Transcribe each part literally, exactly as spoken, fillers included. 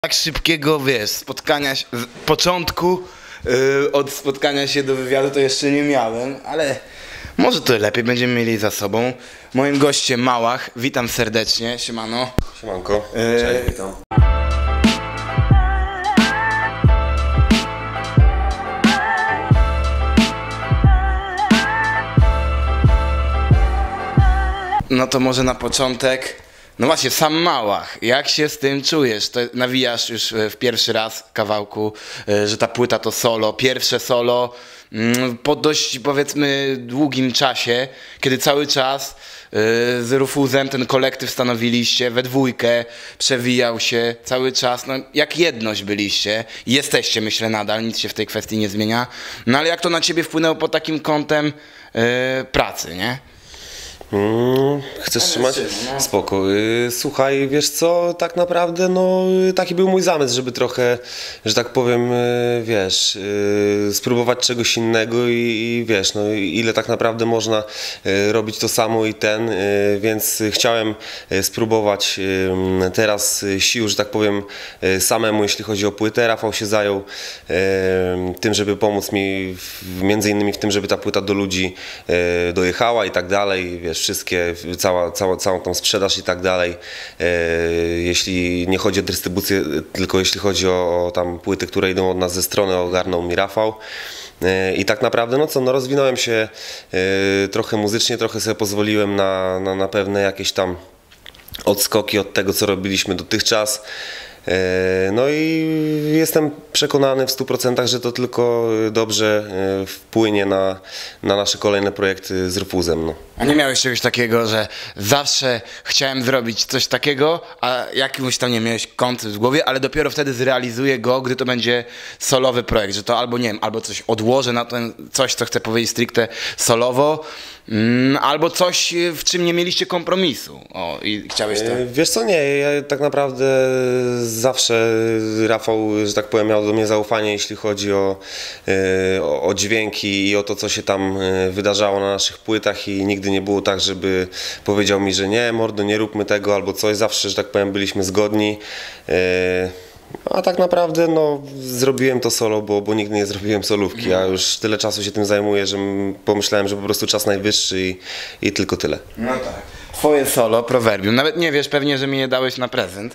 Tak szybkiego, wiesz, spotkania się, początku yy, od spotkania się do wywiadu to jeszcze nie miałem, ale może to lepiej będziemy mieli za sobą. Moim gościem Małach, witam serdecznie, siemano. Siemanko, yy, cześć, witam. No to może na początek, no właśnie, sam Małach, jak się z tym czujesz? To nawijasz już w pierwszy raz kawałku, że ta płyta to solo, pierwsze solo po dość, powiedzmy, długim czasie, kiedy cały czas z Rufuzem ten kolektyw stanowiliście, we dwójkę przewijał się cały czas, no jak jedność byliście, jesteście, myślę, nadal, nic się w tej kwestii nie zmienia, no ale jak to na ciebie wpłynęło pod takim kątem yy, pracy, nie? Mm, chcesz trzymać? No. Spoko. Słuchaj, wiesz co, tak naprawdę no taki był mój zamysł, żeby trochę, że tak powiem, wiesz, spróbować czegoś innego i, i wiesz, no ile tak naprawdę można robić to samo i ten, więc chciałem spróbować teraz sił, że tak powiem, samemu, jeśli chodzi o płytę. Rafał się zajął tym, żeby pomóc mi między innymi w tym, żeby ta płyta do ludzi dojechała i tak dalej, wiesz, wszystkie, cała, cała, całą tą sprzedaż i tak dalej, e, jeśli nie chodzi o dystrybucję, tylko jeśli chodzi o, o tam płyty, które idą od nas ze strony, ogarnął mi Rafał. E, I tak naprawdę, no co, no rozwinąłem się e, trochę muzycznie, trochę sobie pozwoliłem na, na, na pewne jakieś tam odskoki od tego, co robiliśmy dotychczas. No i jestem przekonany w stu procentach, że to tylko dobrze wpłynie na, na nasze kolejne projekty z Rufuzem. No. A nie miałeś czegoś takiego, że zawsze chciałem zrobić coś takiego, a jakimś tam nie miałeś kąt w głowie, ale dopiero wtedy zrealizuję go, gdy to będzie solowy projekt, że to albo nie wiem, albo coś odłożę na ten coś, co chcę powiedzieć stricte solowo, mm, albo coś, w czym nie mieliście kompromisu. O, i chciałeś to... Wiesz co, nie, ja tak naprawdę zawsze Rafał, że tak powiem, miał do mnie zaufanie, jeśli chodzi o, o, o dźwięki i o to, co się tam wydarzało na naszych płytach i nigdy nie było tak, żeby powiedział mi, że nie, mordo, nie róbmy tego albo coś. Zawsze, że tak powiem, byliśmy zgodni. A tak naprawdę no, zrobiłem to solo, bo, bo nigdy nie zrobiłem solówki. Ja już tyle czasu się tym zajmuję, że pomyślałem, że po prostu czas najwyższy i, i tylko tyle. No tak. Twoje solo, Proverbium. Nawet nie wiesz pewnie, że mi je dałeś na prezent.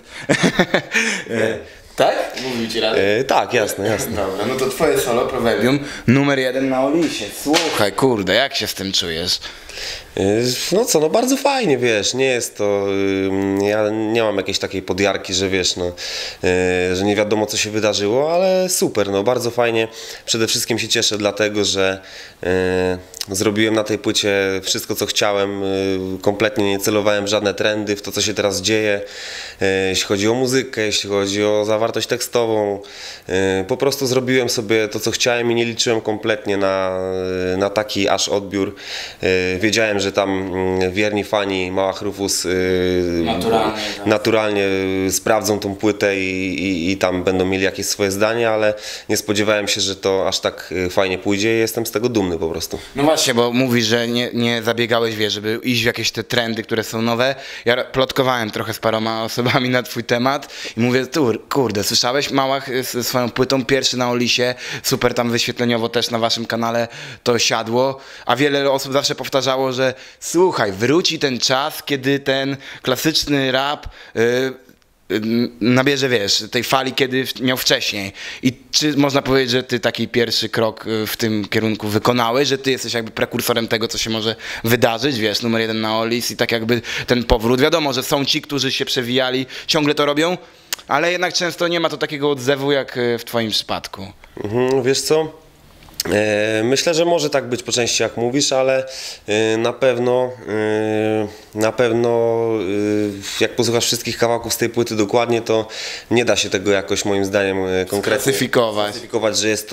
Tak? Mówił ci razem? E, tak, jasne, jasne. Dobra, no to twoje solo, Proverbium, numer jeden na Olisie. Słuchaj, kurde, jak się z tym czujesz? No co, no bardzo fajnie, wiesz, nie jest to, ja nie mam jakiejś takiej podjarki, że wiesz, no, że nie wiadomo co się wydarzyło, ale super, no bardzo fajnie, przede wszystkim się cieszę dlatego, że zrobiłem na tej płycie wszystko co chciałem, kompletnie nie celowałem w żadne trendy, w to co się teraz dzieje, jeśli chodzi o muzykę, jeśli chodzi o zawartość tekstową, po prostu zrobiłem sobie to co chciałem i nie liczyłem kompletnie na, na taki aż odbiór. Wiedziałem, że tam wierni fani Małach Rufus naturalnie, tak. naturalnie sprawdzą tą płytę i, i, i tam będą mieli jakieś swoje zdanie, ale nie spodziewałem się, że to aż tak fajnie pójdzie i jestem z tego dumny po prostu. No właśnie, bo mówisz, że nie, nie zabiegałeś, wiesz, żeby iść w jakieś te trendy, które są nowe. Ja plotkowałem trochę z paroma osobami na twój temat i mówię, tu, kurde, słyszałeś Małach z swoją płytą, pierwszy na Olisie, super tam wyświetleniowo też na waszym kanale to siadło, a wiele osób zawsze powtarzało, że słuchaj, wróci ten czas, kiedy ten klasyczny rap yy, yy, nabierze, wiesz, tej fali, kiedy miał wcześniej. I czy można powiedzieć, że ty taki pierwszy krok w tym kierunku wykonałeś, że ty jesteś jakby prekursorem tego, co się może wydarzyć, wiesz, numer jeden na Olis i tak jakby ten powrót. Wiadomo, że są ci, którzy się przewijali, ciągle to robią, ale jednak często nie ma to takiego odzewu jak w twoim przypadku. Mhm, wiesz co? Myślę, że może tak być po części jak mówisz, ale na pewno na pewno jak posłuchasz wszystkich kawałków z tej płyty dokładnie, to nie da się tego jakoś moim zdaniem konkretnie Specyfikować. specyfikować, że jest to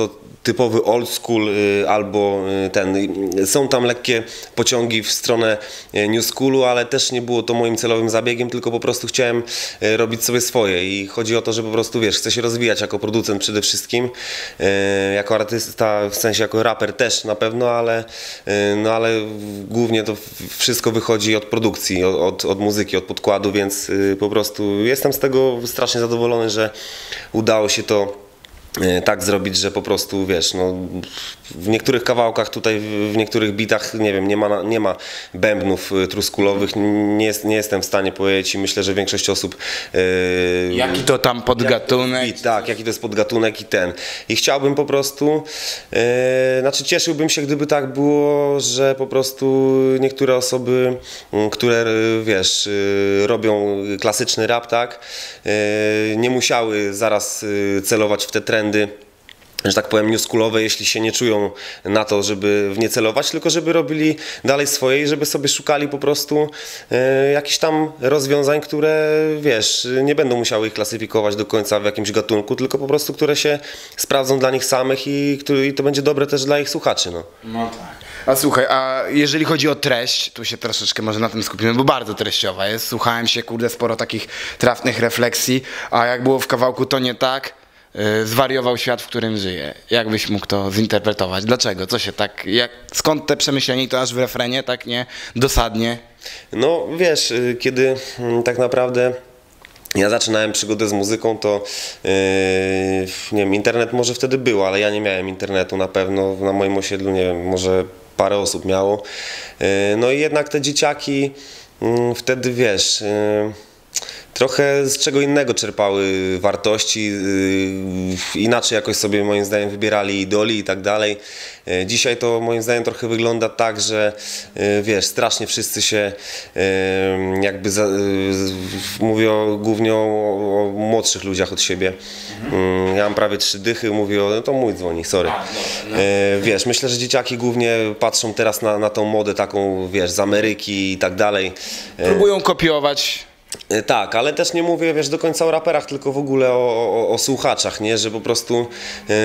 typowy old school y, albo y, ten. Y, są tam lekkie pociągi w stronę y, new schoolu, ale też nie było to moim celowym zabiegiem, tylko po prostu chciałem y, robić sobie swoje i chodzi o to, że po prostu wiesz, chcę się rozwijać jako producent przede wszystkim, y, jako artysta, w sensie jako raper też na pewno, ale, y, no, ale głównie to wszystko wychodzi od produkcji, od, od muzyki, od podkładu, więc y, po prostu jestem z tego strasznie zadowolony, że udało się to tak zrobić, że po prostu wiesz, no, w niektórych kawałkach tutaj, w niektórych bitach, nie wiem, nie ma, nie ma bębnów truskulowych, nie, jest, nie jestem w stanie powiedzieć i myślę, że większość osób... Yy, jaki to tam podgatunek? Bit, tak, jaki to jest podgatunek i ten. I chciałbym po prostu, yy, znaczy cieszyłbym się, gdyby tak było, że po prostu niektóre osoby, które wiesz, yy, robią klasyczny rap, tak, yy, nie musiały zaraz celować w te trendy, że tak powiem, newschoolowe, jeśli się nie czują na to, żeby w nie celować, tylko żeby robili dalej swoje i żeby sobie szukali po prostu e, jakichś tam rozwiązań, które, wiesz, nie będą musiały ich klasyfikować do końca w jakimś gatunku, tylko po prostu, które się sprawdzą dla nich samych i, który, i to będzie dobre też dla ich słuchaczy. No, no tak. A słuchaj, a jeżeli chodzi o treść, tu się troszeczkę może na tym skupimy, bo bardzo treściowa jest. Słuchałem się, kurde, sporo takich trafnych refleksji, a jak było w kawałku To nie tak, zwariował świat, w którym żyje. Jak byś mógł to zinterpretować? Dlaczego? Co się tak, jak, skąd te przemyślenie to aż w refrenie, tak nie dosadnie? No wiesz, kiedy tak naprawdę ja zaczynałem przygodę z muzyką, to yy, nie wiem, internet może wtedy był, ale ja nie miałem internetu na pewno, na moim osiedlu, nie wiem, może parę osób miało. Yy, no i jednak te dzieciaki yy, wtedy, wiesz... Yy, trochę z czego innego czerpały wartości, yy, inaczej jakoś sobie moim zdaniem wybierali idoli i tak dalej. Yy, dzisiaj to moim zdaniem trochę wygląda tak, że yy, wiesz, strasznie wszyscy się yy, jakby za, yy, mówię o, głównie o, o młodszych ludziach od siebie. Yy, ja mam prawie trzy dychy, mówię o, no to mój dzwoni, sorry. Yy, wiesz, myślę, że dzieciaki głównie patrzą teraz na, na tą modę taką, wiesz, z Ameryki i tak dalej. Yy. Próbują kopiować. Tak, ale też nie mówię, wiesz, do końca o raperach, tylko w ogóle o, o, o słuchaczach, nie, że po prostu, yy,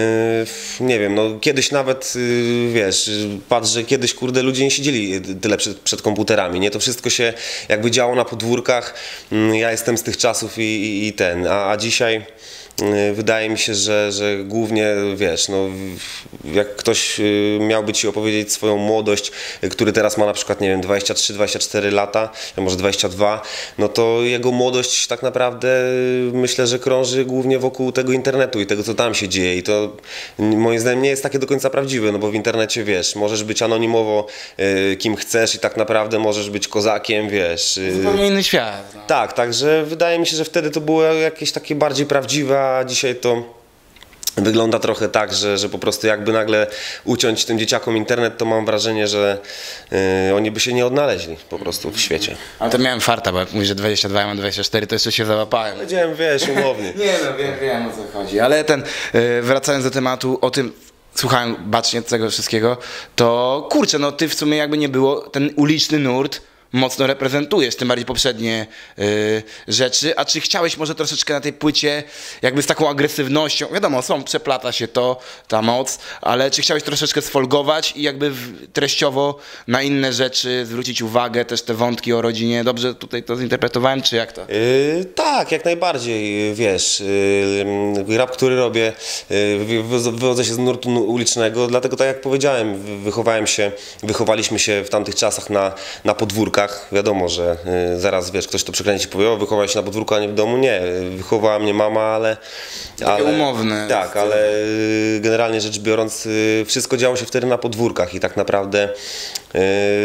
nie wiem, no kiedyś nawet, yy, wiesz, patrz, że kiedyś, kurde, ludzie nie siedzieli tyle przed, przed komputerami, nie, to wszystko się jakby działo na podwórkach, yy, ja jestem z tych czasów i, i, i ten, a, a dzisiaj... Wydaje mi się, że, że głównie, wiesz, no, jak ktoś miałby ci opowiedzieć swoją młodość, który teraz ma na przykład, nie wiem, dwadzieścia trzy dwadzieścia cztery lata, może dwadzieścia dwa, no to jego młodość tak naprawdę myślę, że krąży głównie wokół tego internetu i tego, co tam się dzieje i to moim zdaniem nie jest takie do końca prawdziwe, no bo w internecie, wiesz, możesz być anonimowo kim chcesz i tak naprawdę możesz być kozakiem, wiesz. Zupełnie inny świat. No. Tak, także wydaje mi się, że wtedy to było jakieś takie bardziej prawdziwe, a dzisiaj to wygląda trochę tak, że, że po prostu jakby nagle uciąć tym dzieciakom internet, to mam wrażenie, że yy, oni by się nie odnaleźli po prostu w świecie. Ale to miałem farta, bo jak mówisz, że dwadzieścia dwa, ja mam dwadzieścia cztery, to jeszcze się załapałem. Powiedziałem, wiesz, umownie. Nie no, wiem, wiem o co chodzi, ale ten, yy, wracając do tematu, o tym, słuchałem bacznie tego wszystkiego, to kurczę, no ty w sumie jakby nie było, ten uliczny nurt mocno reprezentujesz, tym bardziej poprzednie y, rzeczy, a czy chciałeś może troszeczkę na tej płycie jakby z taką agresywnością, wiadomo, są, przeplata się to, ta moc, ale czy chciałeś troszeczkę sfolgować i jakby w, treściowo na inne rzeczy zwrócić uwagę, też te wątki o rodzinie, dobrze tutaj to zinterpretowałem, czy jak to? Yy, tak, jak najbardziej, wiesz, yy, rap, który robię, yy, wywodzę się z nurtu ulicznego, dlatego tak jak powiedziałem, wychowałem się, wychowaliśmy się w tamtych czasach na, na podwórkach. Wiadomo, że y, zaraz, wiesz, ktoś to przekręci i powie, o, wychowałeś się na podwórku, a nie w domu. Nie, wychowała mnie mama, ale... Takie ale, umowne. Tak, ale y, generalnie rzecz biorąc, y, wszystko działo się wtedy na podwórkach i tak naprawdę... Yy,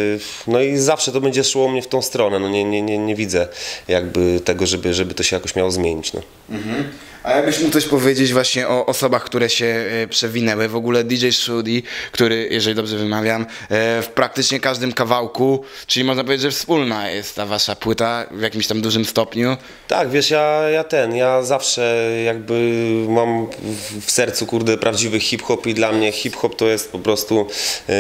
no i zawsze to będzie szło mnie w tą stronę, no nie, nie, nie, nie widzę jakby tego, żeby, żeby to się jakoś miało zmienić. No. Mhm. A jakbyś mógł coś powiedzieć właśnie o osobach, które się e, przewinęły, w ogóle D J Shudi, który, jeżeli dobrze wymawiam, e, w praktycznie każdym kawałku, czyli można powiedzieć, że wspólna jest ta wasza płyta w jakimś tam dużym stopniu. Tak, wiesz, ja, ja ten, ja zawsze jakby mam w sercu, kurde, prawdziwy hip-hop i dla mnie hip-hop to jest po prostu e,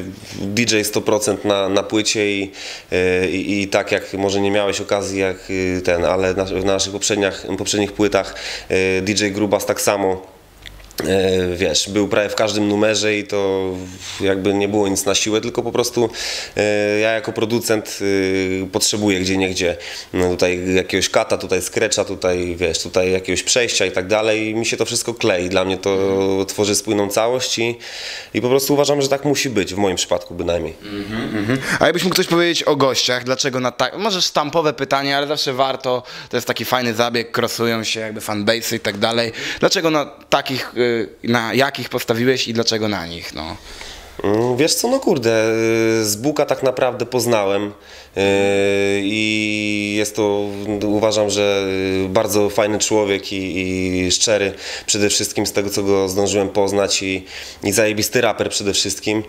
D J sto procent na, na płycie i, e, i, i tak jak może nie miałeś okazji jak ten, ale na, w naszych poprzednich, poprzednich płytach D J Grubas tak samo wiesz, był prawie w każdym numerze i to jakby nie było nic na siłę, tylko po prostu ja jako producent potrzebuję gdzieniegdzie no tutaj jakiegoś kata, tutaj skrecza, tutaj wiesz, tutaj jakiegoś przejścia i tak dalej i mi się to wszystko klei, dla mnie to tworzy spójną całość i, i po prostu uważam, że tak musi być, w moim przypadku bynajmniej. Mm-hmm, mm-hmm. A jakbyś mógł coś powiedzieć o gościach, dlaczego na tak, może sztampowe pytanie, ale zawsze warto, to jest taki fajny zabieg, crossują się jakby fanbase'y i tak dalej, dlaczego na takich na jakich postawiłeś i dlaczego na nich, no? Wiesz co, no kurde, z Buka tak naprawdę poznałem i jest to, uważam, że bardzo fajny człowiek i, i szczery przede wszystkim z tego, co go zdążyłem poznać i, i zajebisty raper przede wszystkim.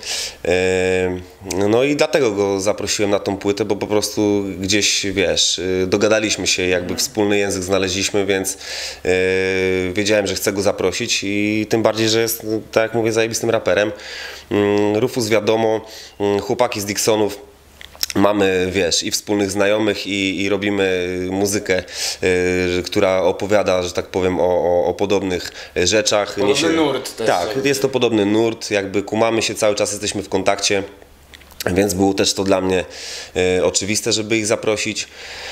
No i dlatego go zaprosiłem na tą płytę, bo po prostu gdzieś, wiesz, dogadaliśmy się, jakby wspólny język znaleźliśmy, więc wiedziałem, że chcę go zaprosić i tym bardziej, że jest, tak jak mówię, zajebistym raperem. Rufus wiadomo, chłopaki z Dixonów, mamy, wiesz, i wspólnych znajomych i, i robimy muzykę, y, która opowiada, że tak powiem, o, o, o podobnych rzeczach. Podobny Niesie, nurt też. Tak, jest to podobny nurt, jakby kumamy się, cały czas jesteśmy w kontakcie, więc było też to dla mnie y, oczywiste, żeby ich zaprosić.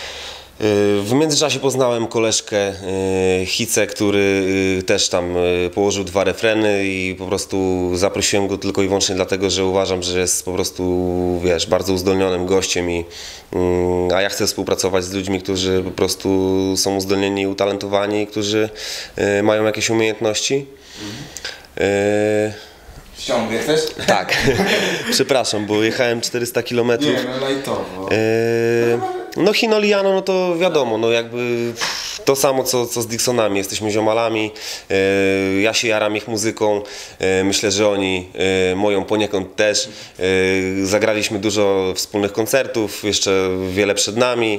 W międzyczasie poznałem koleżkę Hicę, który też tam położył dwa refreny i po prostu zaprosiłem go tylko i wyłącznie dlatego, że uważam, że jest po prostu, wiesz, bardzo uzdolnionym gościem i, a ja chcę współpracować z ludźmi, którzy po prostu są uzdolnieni i utalentowani, którzy mają jakieś umiejętności. Mhm. Ściąg jesteś? Tak, przepraszam, bo jechałem czterysta kilometrów. Nie, no lajtowo. No Hinoliano, no to wiadomo, no jakby to samo co, co z Dixonami, jesteśmy ziomalami, ja się jaram ich muzyką, myślę, że oni moją poniekąd też. Zagraliśmy dużo wspólnych koncertów, jeszcze wiele przed nami.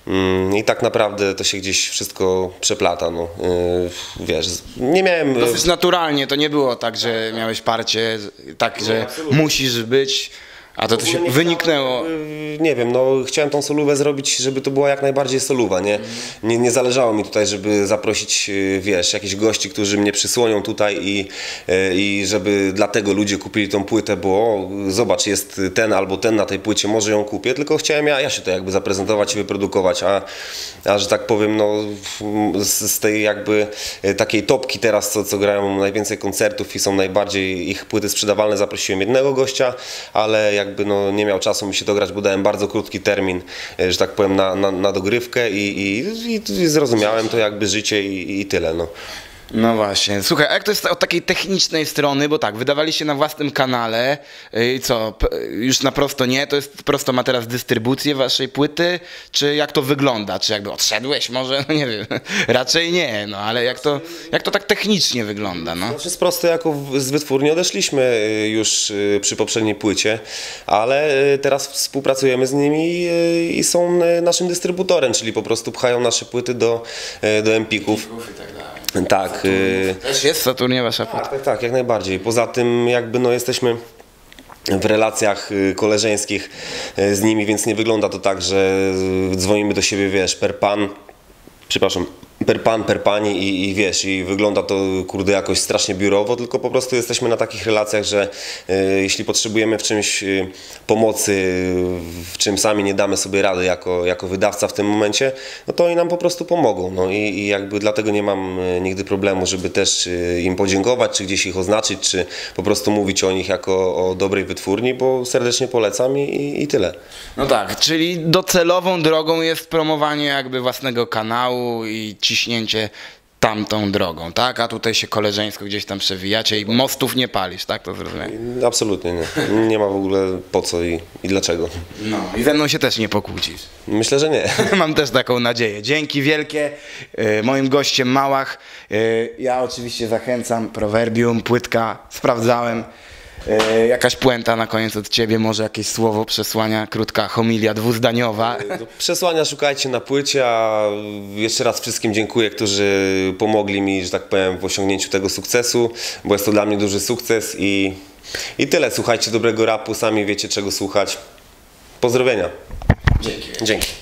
I tak naprawdę to się gdzieś wszystko przeplata, no, wiesz, nie miałem... Dosyć naturalnie, to nie było tak, że miałeś parcie, tak, że musisz być, a to, to się wyniknęło. Nie wiem, no chciałem tą solówę zrobić, żeby to była jak najbardziej soluwa, nie? Nie, nie zależało mi tutaj, żeby zaprosić, wiesz, jakichś gości, którzy mnie przysłonią tutaj i, i żeby dlatego ludzie kupili tą płytę, bo o, zobacz, jest ten albo ten na tej płycie, może ją kupię, tylko chciałem ja, ja się to jakby zaprezentować i wyprodukować, a, a że tak powiem, no z, z tej jakby takiej topki teraz, co, co grają najwięcej koncertów i są najbardziej ich płyty sprzedawalne, zaprosiłem jednego gościa, ale jakby no nie miał czasu mi się dograć, bo dałem bardzo krótki termin, że tak powiem, na, na, na dogrywkę i, i, i zrozumiałem to jakby życie i, i tyle, no. No właśnie. Słuchaj, a jak to jest od takiej technicznej strony, bo tak, wydawaliście na własnym kanale i co, już na prosto nie, to jest prosto ma teraz dystrybucję waszej płyty, czy jak to wygląda? Czy jakby odszedłeś może? No nie wiem, raczej nie, no ale jak to, jak to tak technicznie wygląda, no? Znaczy z prosto jako z wytwórni odeszliśmy już przy poprzedniej płycie, ale teraz współpracujemy z nimi i są naszym dystrybutorem, czyli po prostu pchają nasze płyty do, do Empików. Tak. Też jest w Saturnie wasza płyta? Tak, tak, tak, jak najbardziej. Poza tym jakby no jesteśmy w relacjach koleżeńskich z nimi, więc nie wygląda to tak, że dzwonimy do siebie, wiesz, per pan, przepraszam, per pan, per pani i, i wiesz, i wygląda to, kurde, jakoś strasznie biurowo, tylko po prostu jesteśmy na takich relacjach, że y, jeśli potrzebujemy w czymś y, pomocy, w czym sami nie damy sobie rady jako, jako wydawca w tym momencie, no to oni nam po prostu pomogą, no i, i jakby dlatego nie mam y, nigdy problemu, żeby też y, im podziękować, czy gdzieś ich oznaczyć, czy po prostu mówić o nich jako o dobrej wytwórni, bo serdecznie polecam i, i tyle. No tak, czyli docelową drogą jest promowanie jakby własnego kanału i ciśnięcie tamtą drogą, tak? A tutaj się koleżeńsko gdzieś tam przewijacie i mostów nie palisz, tak to zrozumiałem? Absolutnie nie. Nie ma w ogóle po co i, i dlaczego. No i ze mną się też nie pokłócisz. Myślę, że nie. Mam też taką nadzieję. Dzięki wielkie. Moim gościem Małach. Ja oczywiście zachęcam, Prowerbium, płytka, sprawdzałem. Jakaś puenta na koniec od ciebie, może jakieś słowo przesłania, krótka homilia dwuzdaniowa. Przesłania szukajcie na płycie, a jeszcze raz wszystkim dziękuję, którzy pomogli mi, że tak powiem, w osiągnięciu tego sukcesu, bo jest to dla mnie duży sukces i, i tyle. Słuchajcie dobrego rapu, sami wiecie czego słuchać. Pozdrowienia. Dzięki. Dzięki.